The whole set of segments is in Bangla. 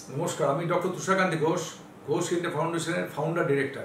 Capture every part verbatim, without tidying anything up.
নমস্কার, আমি ডক্টর তুষারকান্তি ঘোষ, ঘোষ ইন্ডিয়া ফাউন্ডেশনের ফাউন্ডার ডিরেক্টর।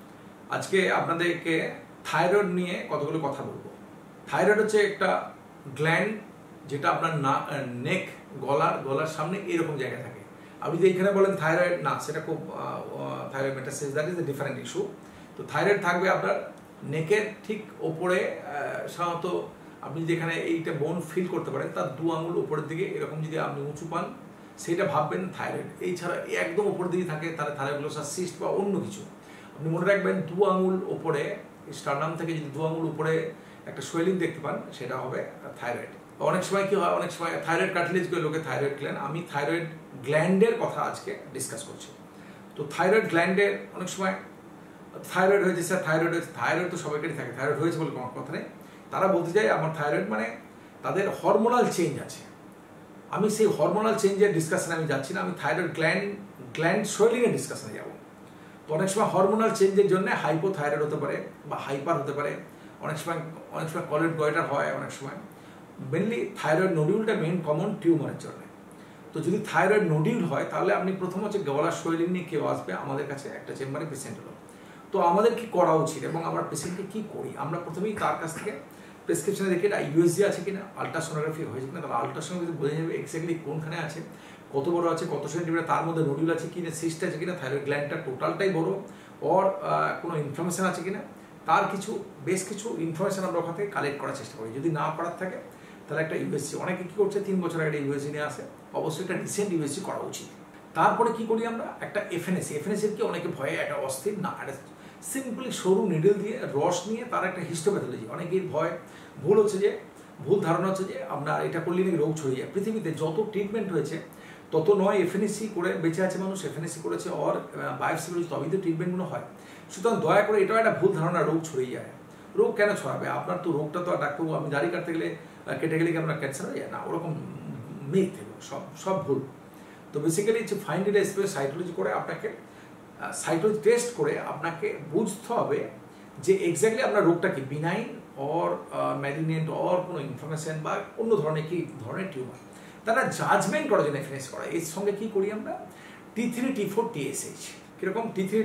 আজকে আপনাদেরকে থাইরয়েড নিয়ে কতগুলো কথা বলবো। থাইরয়েড হচ্ছে একটা গ্ল্যান্ড যেটা আপনার না নেক গলার গলার সামনে এরকম জায়গায় থাকে। আপনি যদি এখানে বলেন থাইরয়েড না, সেটা খুব thyroid metastasis, that is a different issue. তো থাইরয়েড থাকবে আপনার নেকের ঠিক ওপরে, সাধারণত আপনি যেখানে এইটা বোন ফিল করতে পারেন তার দু আঙুল উপরের দিকে এরকম যদি আপনি উঁচু পান সেটা ভাববেন থাইরয়েড। এই ছাড়া একদম উপর দিকে থাকে তাহলে থাইরয়েডগ্লোসাস সিস্ট বা অন্য কিছু। আপনি মনে রাখবেন দু আঙুল উপরে, স্টারনাম থেকে যদি দু আঙুল উপরে একটা সোয়েলিং দেখতে পান সেটা হবে থাইরয়েড। অনেক সময় কি হয়, অনেক সময় থাইরয়েড কার্টিলেজ করে লোকে থাইরয়েড গ্ল্যান্ড। আমি থাইরয়েড গ্ল্যান্ডের কথা আজকে ডিসকাস করছি। তো থাইরয়েড গ্ল্যান্ডের অনেক সময় থাইরয়েড হয়েছে, স্যার থাইরয়েড হয়েছে। থাইরয়েড তো সবাইকারই থাকে, থাইরয়েড হয়েছে বলে কোনো কথা নেই। তারা বলতে চায় আমার থাইরয়েড মানে তাদের হরমোনাল চেঞ্জ আছে। আমি সেই হরমোনাল চেঞ্জের ডিসকাশনে আমি যাচ্ছি না, আমি থাইরয়েড গ্ল্যান্ড গ্ল্যান্ড সোয়েলিংয়ের ডিসকাশনে যাব। তো অনেক সময় হরমোনাল চেঞ্জের জন্য হাইপোথাইরয়েড হতে পারে বা হাইপার হতে পারে, অনেক সময় অনেক সময় কলেট গয়টার হয়, অনেক সময় মেনলি থাইরয়েড নোডিউলটা মেন কমন টিউমারের জন্য। তো যদি থাইরয়েড নোডিউল হয় তাহলে আপনি প্রথম হচ্ছে গলার সোয়েলিং নিয়ে কেউ আসবে আমাদের কাছে, একটা চেম্বারে পেশেন্ট হলো। তো আমাদের কি করা উচিত এবং আমরা পেশেন্টকে কী করি? আমরা প্রথমেই তার কাছ থেকে প্রেসক্রিপশনে দেখি এটা ইউএসজি আছে কিনা, আলট্রাসোনোগ্রাফি হয়েছে কিনা। তাহলে আলট্রাসোনোগ্রাফি বোঝা যাবে এক্স্যাক্টলি কোনখানে আছে, কত বড় আছে, কত সেন্টিমিটার, তার মধ্যে নোডিউল আছে কিনা, সিস্ট আছে কিনা, থাইরয়েড গ্ল্যান্ডটা টোটালটাই বড়, ওর কোনো ইনফরমেশন আছে কিনা, তার কিছু বেশ কিছু ইনফরমেশন আমরা ওখান থেকে কালেক্ট করার চেষ্টা করি। যদি না করার থাকে তাহলে একটা ইউএসজি, অনেকে কী করছে তিন বছর আগে ইউএসজি নিয়ে আসে, অবশ্যই একটা রিসেন্ট ইউএসজি করা উচিত। তারপরে কি করি আমরা, একটা এফএনএসি। এফএনএসির কি অনেকে ভয়ে একটা অস্থির না, একটা সিম্পলি সরু নিডল দিয়ে রস নিয়ে তার একটা হিস্টোপ্যাথোলজি। অনেকের ভয়, ভুল হচ্ছে যে ভুল ধারণা হচ্ছে যে আপনার এটা করলে নাকি রোগ ছড়িয়ে যায়। পৃথিবীতে যত ট্রিটমেন্ট হয়েছে তত নয় এফএনএসি করে বেঁচে আছে মানুষ, এফএনএসি করেছে ওর বায়োপসি করেছে, তবেই তো ট্রিটমেন্টগুলো হয়। সুতরাং দয়া করে এটাও একটা ভুল ধারণা রোগ ছড়িয়ে যায়। রোগ কেন ছড়াবে? আপনার তো রোগটা তো ডাক্তারবাবু আমি দাড়ি কাটতে গেলে কেটে গেলে কি আপনার ক্যান্সার হয়ে যায় না, ওরকম মিথ, সব সব ভুল। তো বেসিক্যালি হচ্ছে ফাইন্ড ইট স্পেস সাইটোলজি করে আপনাকে সাইটোলজি টেস্ট করে আপনাকে বুঝতে হবে যে এক্স্যাক্টলি আপনার রোগটা কি বিনাইন অর ম্যালিগনেন্ট অর কোনো ইনফরমেশন বা অন্য ধরনের কি ধরনের টিউমার, তারা জাজমেন্ট করার জন্য এফএনএস করা। এর সঙ্গে কি করি আমরা, T three T four TSH কীরকম, টি থ্রি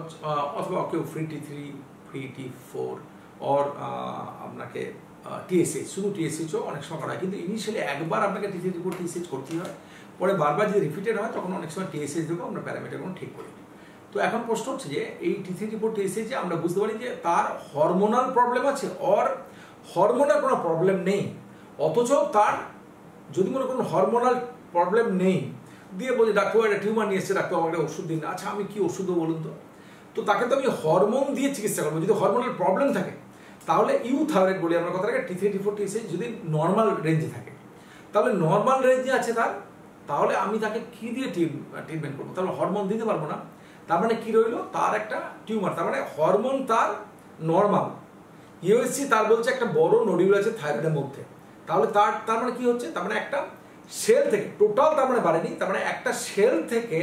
অথবা কেউ free T three free T four or আপনাকে টিএসএইচ, শুধু টিএসএইচও অনেক সময় করা হয়। কিন্তু ইনিশিয়ালি একবার আপনাকে T three T four TSH করতেই হয়, পরে বারবার যদি রিপিটেড হয় তখন অনেক সময় টিএসএইচ দেবো আমরা প্যারামিটারগুলো ঠিক করি। তো এখন প্রশ্ন হচ্ছে যে এই T three T four TSH যে আমরা বুঝতে পারি যে তার হরমোনাল প্রবলেম আছে অর হরমোনাল কোনো প্রবলেম নেই, অথচ তার যদি মনে কোনো হরমোনাল প্রবলেম নেই দিয়ে বলি ডাক্তার একটা টিউমার নিয়ে এসছে, ডাক্তার আমাকে ওষুধ দিন। আচ্ছা আমি কি ওষুধ দেবো বলুন তো? তো তাকে তো আমি হরমোন দিয়ে চিকিৎসা করবো। যদি হরমোনাল প্রবলেম থাকে তাহলে ইউ থাইরয়েড বলি আমরা কথাটাকে, T three T four TSH যদি নর্মাল রেঞ্জে থাকে, তাহলে নর্মাল রেঞ্জে আছে তার, তাহলে আমি তাকে কী দিয়ে ট্রিটমেন্ট করবো? তাহলে হরমোন দিতে পারবো না। তার মানে কি রইলো, তার একটা টিউমার, তার মানে হরমোন তার নর্মাল, ইউএসজি তার বলছে একটা বড় নোডিউল আছে থাইরয়েডের মধ্যে। তাহলে তার তার মানে কি হচ্ছে, তার মানে একটা সেল থেকে টোটাল তার মানে বাড়েনি, তার মানে একটা সেল থেকে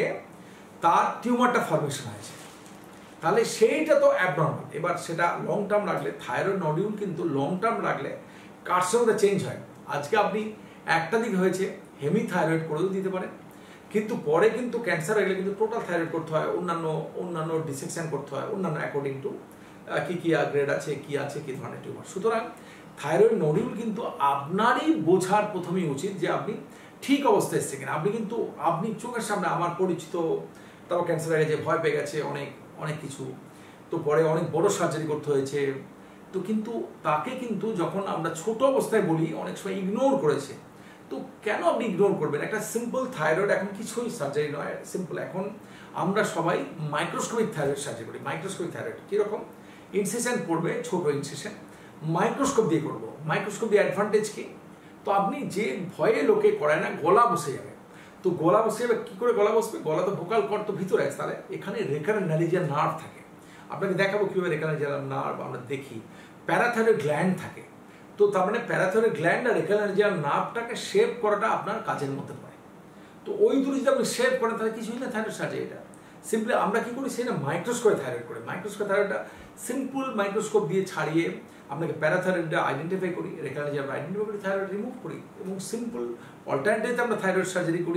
তার টিউমারটা ফরমেশন হয়েছে। তাহলে সেইটা তো অ্যাবনর্মাল। এবার সেটা লং টার্ম রাখলে, থাইরয়েড নোডিউল কিন্তু লং টার্ম রাখলে কার্সিনোমা চেঞ্জ হয়। আজকে আপনি একটা দিক হয়েছে হেমিথাইরয়েড করেও দিতে পারেন, কিন্তু পরে কিন্তু ক্যান্সার হয়ে গেলে কিন্তু টোটাল থাইরয়েড করতে হয়, অন্যান্য অন্যান্য ডিসেকশন করতে হয়, অন্যান্য অ্যাকর্ডিং টু কী কী গ্রেড আছে, কী আছে, কী ধরনের টিউমার। সুতরাং থাইরয়েড নোডিউল কিন্তু আপনারই বোঝার প্রথমেই উচিত যে আপনি ঠিক অবস্থায় এসছে কিনা। আপনি কিন্তু আপনি চোখের সামনে আমার পরিচিত তারপর ক্যান্সার হয়ে গেছে, ভয় পেয়ে গেছে অনেক অনেক কিছু, তো পরে অনেক বড় সার্জারি করতে হয়েছে। তো কিন্তু তাকে কিন্তু যখন আমরা ছোট অবস্থায় বলি অনেক সময় ইগনোর করেছে। তো কেন আপনি ইগনোর করবেন? একটা সিম্পল থাইরয়েড এখন কিছুই সার্জারি নয়, সিম্পল। এখন আমরা সবাই মাইক্রোস্কোপিক থাইরয়েড সার্জারি করি। মাইক্রোস্কোপিক থাইরয়েড কীরকম, ইনসিশন পড়বে, ছোট ইনসিশন, মাইক্রোস্কোপ দিয়ে করবো। মাইক্রোস্কোপ দিয়ে অ্যাডভান্টেজ কি, তো আপনি যে ভয়ে লোকে করায় না, গলা বসে যাবে। তো গলা বসে যাবে কী করে গলা বসবে? গলা তো ভোকাল কর্ড তো ভিতরে আছে, তাহলে এখানে রেকারেন্ট ন্যালিজিয়ার নার্ভ থাকে। আপনাকে দেখাবো কীভাবে রেকারেন্ট নার্ভ আমরা দেখি। প্যারাথাইরয়েড গ্ল্যান্ড থাকে, তো তার মানে প্যারাথাইরয়েড গ্ল্যান্ড আর রেকারেন্ট নার্ভটাকে শেপ করাটা আপনার কাজের মধ্যে পড়ে। তো ওই দূরে যদি আপনি শেপ করেন তাহলে কিছুই না থাইরয়েড সার্জারি। এটা সিম্পলি আমরা কী করি, সেটা মাইক্রোস্কোপে থাইরয়েড করে, মাইক্রোস্কোপ থাইরয়েডটা সিম্পল মাইক্রোস্কোপ দিয়ে ছাড়িয়ে আপনাকে প্যারাথাইরয়েডটা আইডেন্টিফাই করি, রেকারেন্ট আমরা আইডেন্টিফাই করি, থাইরয়েড রিমুভ করি এবং সিম্পল অল্টারনেটিভ আমরা থাইরয়েড সার্জারি করি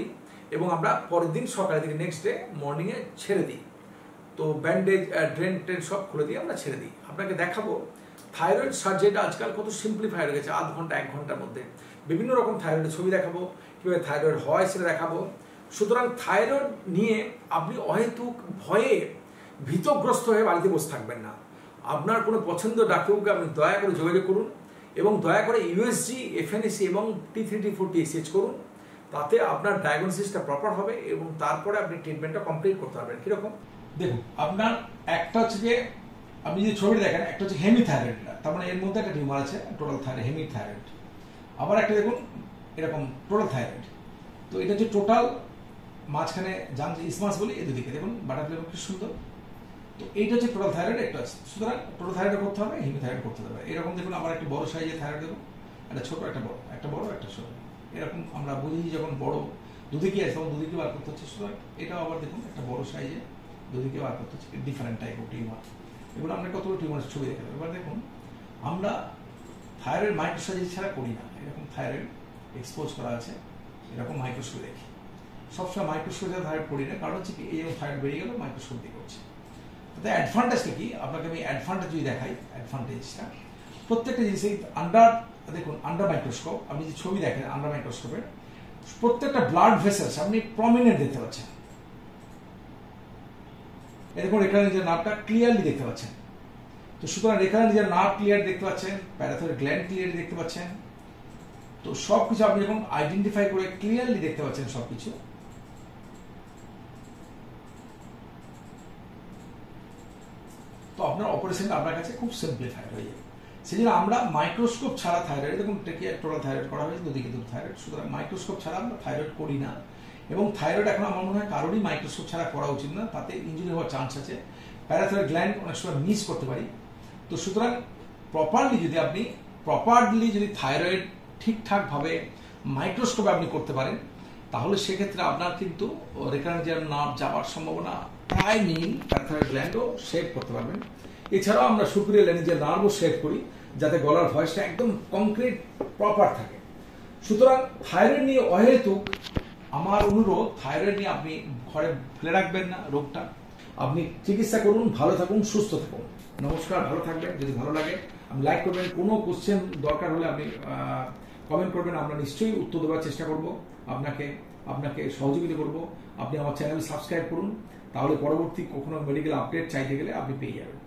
এবং আমরা পরের দিন সকালের দিকে নেক্সট ডে মর্নিংয়ে ছেড়ে দিই। তো ব্যান্ডেজ ড্রেন ট্রেন সব খুলে দিয়ে আমরা ছেড়ে দিই। আপনাকে দেখাবো থাইরয়েড সার্জারিটা আজকাল কত সিম্পলিফাই হয়ে গেছে, আধ ঘন্টা এক ঘন্টার মধ্যে বিভিন্ন রকম থাইরয়েডের ছবি দেখাবো, কীভাবে থাইরয়েড হয় সেটা দেখাবো। সুতরাং থাইরয়েড নিয়ে আপনি অহেতুক ভয়ে ভীতগ্রস্ত হয়ে বাড়িতে বসে থাকবেন না। আপনার কোনো পছন্দের ডাক্তারবাবুকে আপনি দয়া করে যোগাযোগ করুন এবং দয়া করে ইউএসজি, এফএনএসি এবং T three T four TSH করুন। তাতে আপনার ডায়াগনোসিসটা প্রপার হবে এবং তারপরে আপনি ট্রিটমেন্টটা কমপ্লিট করতে পারবেন। কীরকম দেখুন, আপনার একটা হচ্ছে যে আপনি যে ছবিটা দেখেন, একটা হচ্ছে হেমিথাইরয়েড, তার মানে এর মধ্যে একটা টিউমার আছে, টোটাল থাইরয়েড, হেমিথাইরয়েড। আবার একটা দেখুন এরকম টোটাল থাইরয়েড। তো এটা হচ্ছে টোটাল, মাঝখানে জান ইসমাস বলি, এই দুদিকে দেখুন বাটারফ্লাই খুব সুন্দর। তো এইটা হচ্ছে টোটাল থাইরয়েড, একটা আছে। সুতরাং টোটাল থাইরয়েড করতে হবে, হেমিথাইরয়েড করতে হবে। এরকম দেখুন আমার একটা বড় সাইজের থাইরয়েড দেখুন, একটা ছোট একটা বড়, একটা বড় একটা ছোট, এরকম আমরা বুঝি যখন বড় দুদিকে আছে তখন দুদিকে বার করতে হচ্ছে। সুতরাং এটাও আবার দেখুন একটা বড় সাইজে দুদিকে বার করতে হচ্ছে, ডিফারেন্ট টাইপ অফ টিউমার। এগুলো আমরা কতগুলো টিউমারের ছবি দেখাবো। এবার দেখুন আমরা থাইরয়েড মাইক্রোসার্জারি ছাড়া করি না, এরকম থাইরয়েড এক্সপোজ করা আছে, এরকম মাইক্রোস্কোপ দেখি। সবসময় মাইক্রোস্কোপ দিয়ে থাইরয়েড করি না, কারণ হচ্ছে কি এই থাইরয়েড বেরিয়ে গেল মাইক্রোস্কোপ দিয়ে করছে। তাতে অ্যাডভান্টেজটা কি, আপনাকে আমি অ্যাডভান্টেজ যদি দেখাই, অ্যাডভান্টেজটা প্রত্যেকটা জিনিসে আন্ডার, দেখুন আন্ডার মাইক্রোস্কোপ আপনি যে ছবি দেখেন আন্ডার মাইক্রোস্কোপের প্রত্যেকটা ব্লাড ভেসেলস আপনি প্রমিনেন্ট দেখতে পাচ্ছেন। এরকম এখানে নিজের নার্ভটা ক্লিয়ারলি দেখতে পাচ্ছেন। তো সুতরাং এখানে নিজের নার্ভ ক্লিয়ার দেখতে পাচ্ছেন, প্যারাথয়েড গ্ল্যান্ড ক্লিয়ারলি দেখতে পাচ্ছেন। তো সবকিছু আপনি যখন আইডেন্টিফাই করে ক্লিয়ারলি দেখতে পাচ্ছেন সবকিছু, তো আপনার অপারেশনটা আপনার কাছে খুব সিম্পলিফাইড হয়ে যাবে। সেই জন্য আমরা মাইক্রোস্কোপ ছাড়া থাইরয়েড, দেখুন টোটাল থাইরয়েড করা হয়েছে, দুদিকে দুটো থাইরয়েড। সুতরাং মাইক্রোস্কোপ ছাড়া আমরা থাইরয়েড করি না। এবং থাইরয়েড এখন আমার মনে হয় কারোরই মাইক্রোস্কোপ ছাড়া করা উচিত না, তাতে ইনজুরি হওয়ার চান্স আছে। প্যারাথয়েড গ্ল্যান্ড অনেক সময় মিস করতে পারি। তো সুতরাং প্রপারলি যদি আপনি প্রপারলি যদি থাইরয়েড ঠিকঠাকভাবে মাইক্রোস্কোপে আপনি করতে পারেন, তাহলে সেক্ষেত্রে আপনার কিন্তু রেকারেন্ট নার্ভ যাওয়ার সম্ভাবনা প্রায় নেই। প্যারাথয়েড গ্ল্যান্ডও সেভ করতে পারবেন। এছাড়াও আমরা সুপিরিয়র ল্যারিঞ্জিয়াল নার্ভও সেভ করি, যাতে গলার ভয়েসটা একদম কংক্রিট প্রপার থাকে। সুতরাং থাইরয়েড নিয়ে অহেতুক আমার অনুরোধ, থাইরয়েড নিয়ে আপনি ঘরে ফেলে রাখবেন না রোগটা, আপনি চিকিৎসা করুন, ভালো থাকুন, সুস্থ থাকুন। নমস্কার, ভালো থাকবেন। যদি ভালো লাগে আপনি লাইক করবেন, কোনো কোশ্চেন দরকার হলে আপনি কমেন্ট করবেন, আমরা নিশ্চয়ই উত্তর দেওয়ার চেষ্টা করব, আপনাকে আপনাকে সহযোগিতা করব। আপনি আমার চ্যানেল সাবস্ক্রাইব করুন, তাহলে পরবর্তী কখনো মেডিকেল আপডেট চাইতে গেলে আপনি পেয়ে যাবেন।